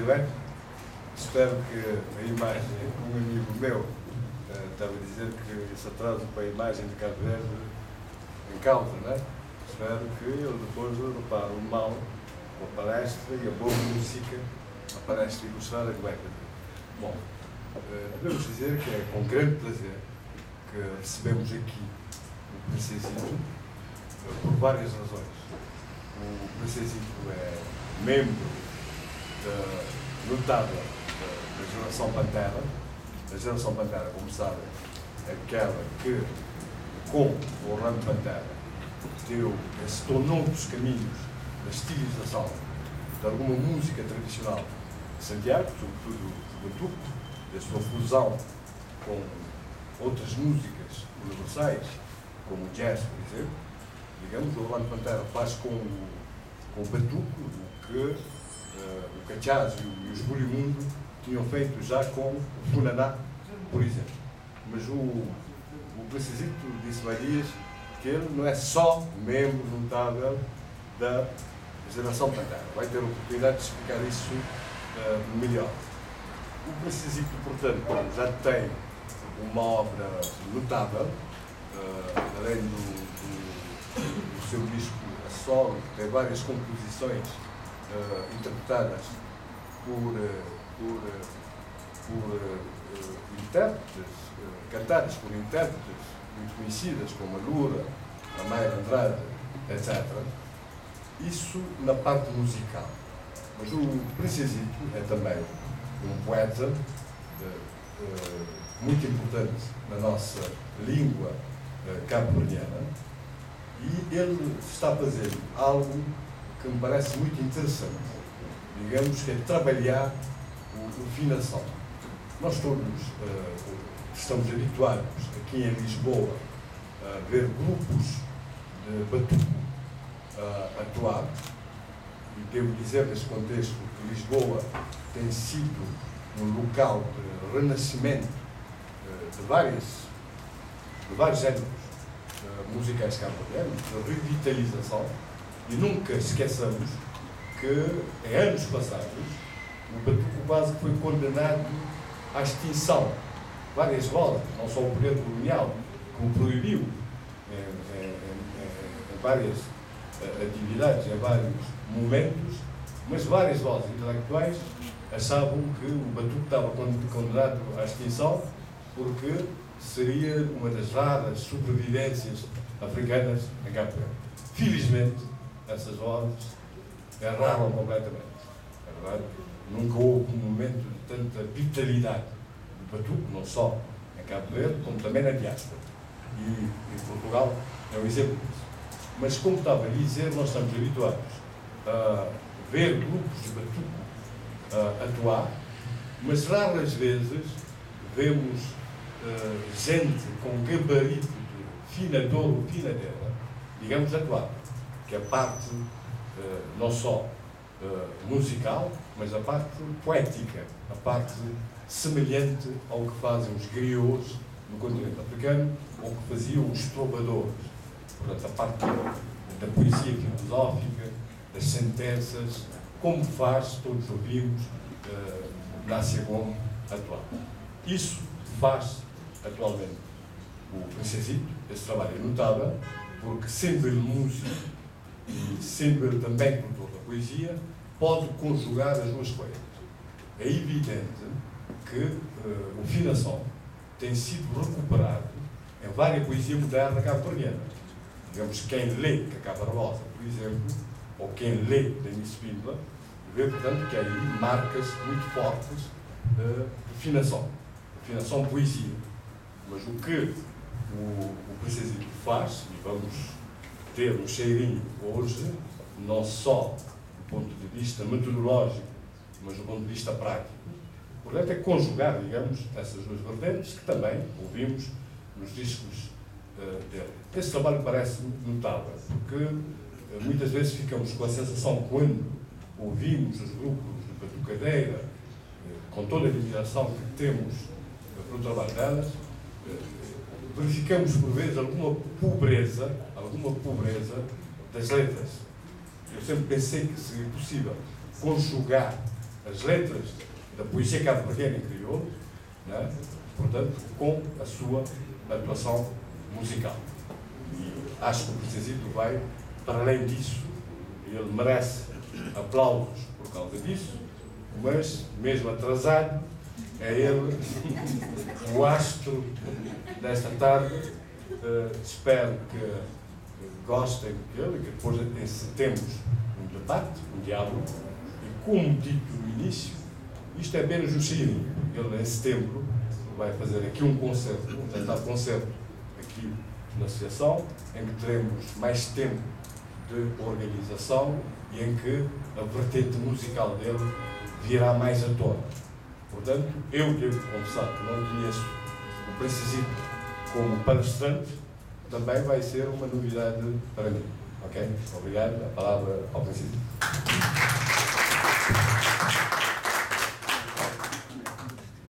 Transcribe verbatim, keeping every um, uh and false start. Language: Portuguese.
bem? Espero que a imagem, um amigo meu uh, estava a dizer que esse atraso para a imagem de Cabo Verde em causa, não é? Espero que ele depois repare o mal, a palestra e a boa música, a palestra ilustrada que vai fazer. Bom, uh, devemos dizer que é com grande prazer que recebemos aqui o Princesito, uh, por várias razões. O Princesito é membro da, notável da, da geração Pantera. A geração Pantera, como sabem, é aquela que, com o Orlando Pantera, deu, se tornou dos caminhos da estilização de alguma música tradicional de Santiago, sobretudo do batuque, da sua fusão com outras músicas universais, como o jazz, por exemplo. Digamos, o Orlando Pantera faz com o, com o batuque o que uh, o Cachaz e, e os Bulimundo tinham feito já com o Funaná, por exemplo. Mas o, o Princesito disse-me há dias que ele não é só membro notável da geração Pantera. Vai ter a oportunidade de explicar isso uh, melhor. O Princesito, portanto, já tem uma obra notável, uh, além do, do, do seu disco a solo, tem várias composições uh, interpretadas por, uh, por, uh, por uh, intérpretes, uh, cantadas por intérpretes muito conhecidas, como a Lura, a Mayra Andrade, etcétera. Isso na parte musical. Mas o Princesito é também um poeta uh, uh, muito importante na nossa língua uh, cabo-verdiana, e ele está a fazer algo que me parece muito interessante, digamos que é trabalhar o, o finação. Nós todos uh, estamos habituados aqui em Lisboa a ver grupos de batuque uh, atuar, e devo dizer neste contexto que Lisboa tem sido um local de renascimento uh, de, várias, de vários géneros uh, musicais cabo-verdianos, de revitalização, e nunca esqueçamos que em anos passados o batuque quase foi condenado à extinção. Várias vozes, não só o poder colonial, que o proibiu em, em, em, em várias uh, atividades, em vários momentos, mas várias vozes intelectuais achavam que o batuque estava condenado à extinção porque seria uma das raras sobrevivências africanas em Cabo Verde. Felizmente, essas vozes erraram completamente. É verdade? Nunca houve um momento de tanta vitalidade do batuque, não só em Cabo Verde, como também na diáspora. E em Portugal é um exemplo disso. Mas, como estava a dizer, nós estamos habituados a ver grupos de batuque uh, atuar, mas raras vezes vemos uh, gente com gabarito de finador, finadeira, digamos, atuar, que é a parte uh, não só uh, musical, mas a parte poética, a parte semelhante ao que fazem os griots no continente africano, ou que faziam os trovadores. Portanto, a parte da poesia filosófica, das sentenças, como faz, todos ouvimos, uh, Nácia Gomes atuar. Isso faz atualmente o Princesito. Esse trabalho é notável, porque sendo ele músico e sendo ele também produtor da poesia, pode conjugar as duas coisas. É evidente que uh, o finação tem sido recuperado em várias poesias modernas cabo-verdianas. Digamos, quem lê Cacá Barbosa, por exemplo, ou quem lê Denis Spínola, vê, portanto, que há aí marcas muito fortes uh, de finação, de finação poesia. Mas o que o, o Princesito faz, e vamos ter um cheirinho hoje, não só do ponto de vista metodológico, mas do ponto de vista prático, portanto, é conjugar, digamos, essas duas vertentes que também ouvimos nos discos uh, dele. Esse trabalho parece-me notável, porque uh, muitas vezes ficamos com a sensação, quando ouvimos os grupos de batucadeira, uh, com toda a admiração que temos uh, pelo trabalho delas, uh, verificamos por vezes alguma pobreza, alguma pobreza das letras. Eu sempre pensei que seria possível conjugar as letras da poesia cabo-verdiana em crioulo, né? Portanto, com a sua atuação musical. E acho que o Princesito vai para além disso. Ele merece aplausos por causa disso, mas, mesmo atrasado, é ele o astro desta tarde. Uh, espero que gostem dele, que depois temos um debate, um diálogo, e como dito no início, isto é apenas o cheirinho. Ele, em setembro, vai fazer aqui um concerto, um jantar-concerto aqui na Associação, em que teremos mais tempo de organização e em que a vertente musical dele virá mais à tona. Portanto, eu devo confessar que não conheço o Princesito como palestrante, também vai ser uma novidade para mim. Ok? Obrigado. A palavra ao Princesito.